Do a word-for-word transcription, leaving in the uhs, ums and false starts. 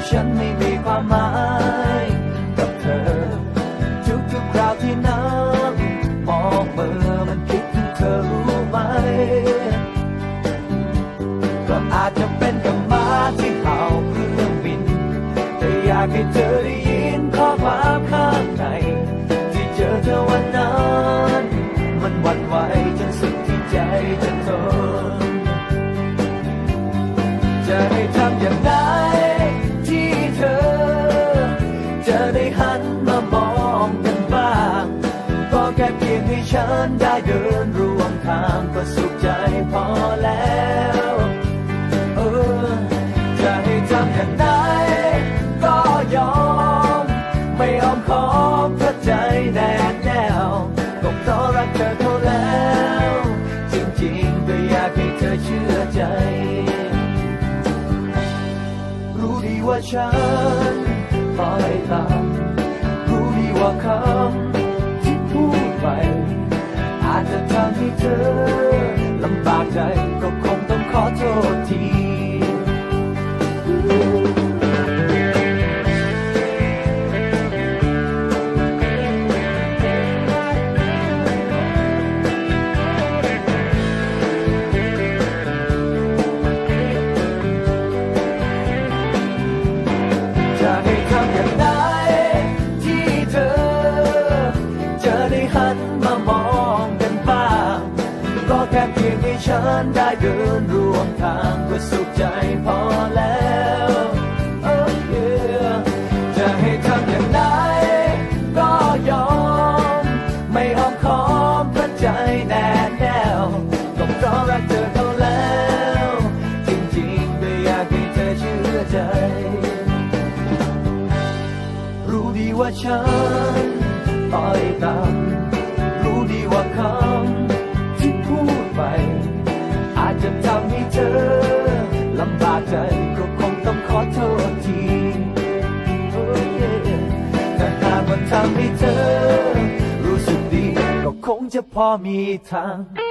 ฉันไม่มีความหมายกับเธอทุกๆคราวที่นั่งมองเมื่อมันคิดถึงเธอรู้ไหมก็อาจจะเป็นกับม้าที่เห่าเครื่องบินแต่อยากให้เธอได้ยินข้อความข้างในที่เจอเธอวันนั้นมันหวั่นไหวจนสุดที่ใจจะทนจะให้ทำอย่างไรที่เธอจะได้หันมามองกันบ้างก็แค่เพียงให้ฉันได้เดินร่วมทางก็สุขใจพอแล้วเออจะให้ทำอย่างไรก็ยอมไม่อ้อมค้อมเพราะใจแน่แน่วก็เพราะรักเธอเท่าแล้วจริงๆก็อยากให้เธอเชื่อใจรู้ดีว่าฉันคอยตามรู้ดีว่าคำที่พูดไปอาจจะทำให้เธอลำบากใจก็คงต้องขอโทษทีจะให้ทำอย่างไรที่เธอจะได้หันมามองกันบ้างก็แค่เพียงให้ฉันได้เดินร่วมทางก็สุขใจพอแล้วโอ้เย่จะให้ทำอย่างไรก็ยอมไม่อ้อมค้อมเพราะใจแน่แน่วก็เพราะรักเธอเท่าแล้วจริงๆก็อยากให้เธอเชื่อใจรู้ดีว่าฉันต่อยตามรู้ดีว่าคำที่พูดไปอาจจะทำให้เธอลำบากใจก็คงต้องขอโทษทีแต่หากว่าทำให้เธอรู้สึกดีก็คงจะพอมีทาง